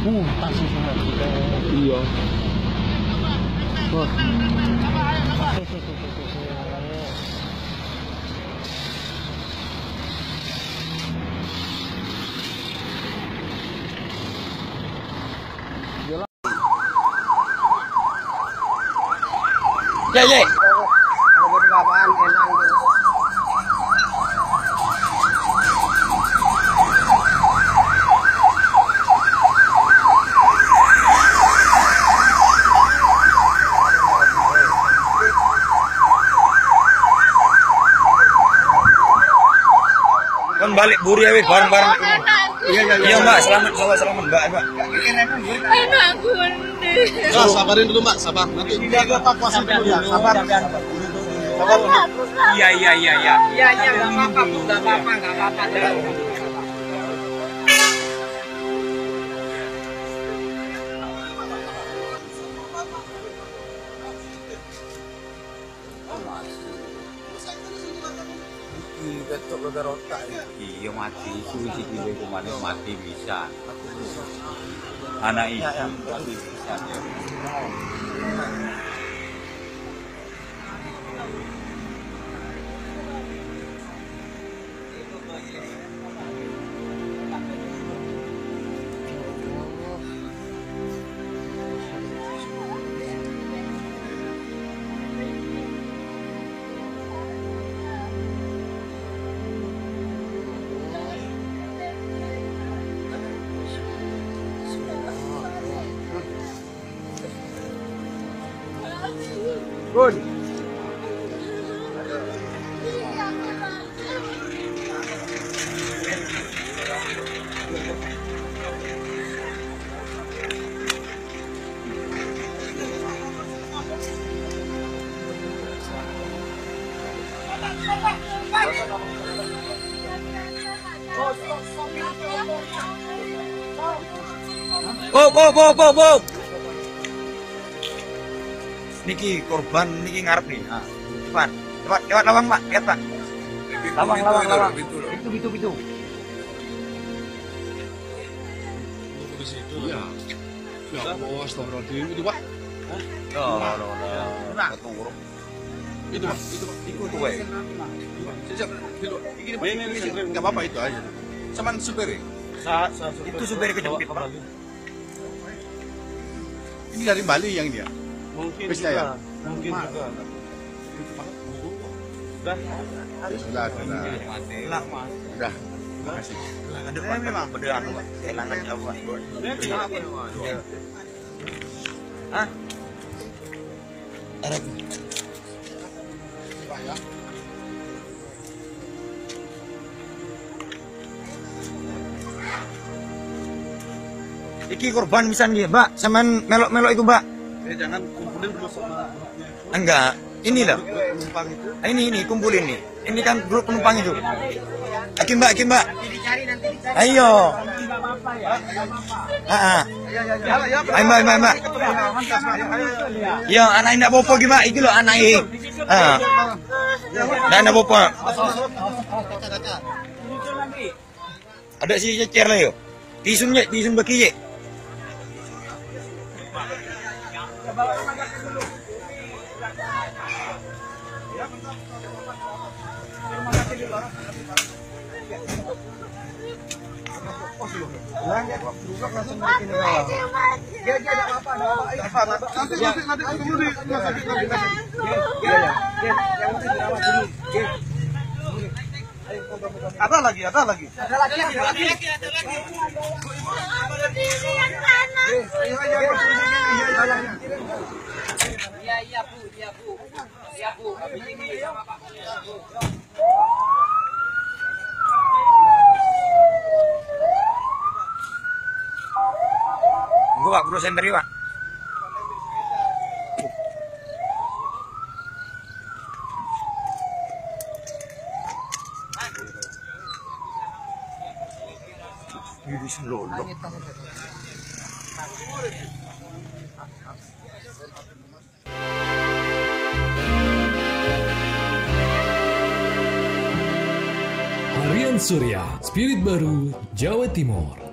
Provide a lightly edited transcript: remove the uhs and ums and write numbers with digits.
Taksi semua. Iya. Bos. Ya. Apaan enak gitu. Kan balik buri ya bareng-bareng. Iya Mbak, selamat Mbak. Enak gunde. Sabarin dulu Mbak, sabar. Nanti kita evakuasi dulu ya. Sabar. Iya. Iya, enggak apa-apa, Bu. Enggak apa-apa. Ketok gara otak. Iya mati, suwi gile kemana mati bisa. Anak itu mati bisa. Good. Bob. Niki korban niki ngarep nih. Nah, lewat lawang Pak, lihat Pak. Lawang. Pintu. Di situ. Iya. Ya Allah, astagfirullahaladzim. Itu Pak. Nah, tunggu. Itu Pak. Itu tuh we. Siap. Ini enggak apa-apa itu aja. Cuman supir. Itu supir kejepit Pak. Ini dari Bali yang dia. Mungkin Bisa ya? Mungkin juga. Sudah. Udah. Terima kasih. Ada memang beneran Pak. Kehilangan apa? Hah? Arab. Pak ya. Iki korban bisa nih, Mbak. Saman melok-melok itu, Mbak. Jangan kumpulin dulu sama Enggak. Ini loh. penumpang itu. Ini kumpulin nih. Ini kan grup penumpang itu. Aki Mbak. Ayo. Ayo Mbak. Ya, anak ini apa gimana? Iki loh anak ini. Dan apa? Ada si cecer lah yo. Tisun bagi ye. Ada lagi. Iya, Bu. Gua Bro sendiri, Pak. Ini selolo. Harian Surya, Spirit Baru, Jawa Timur.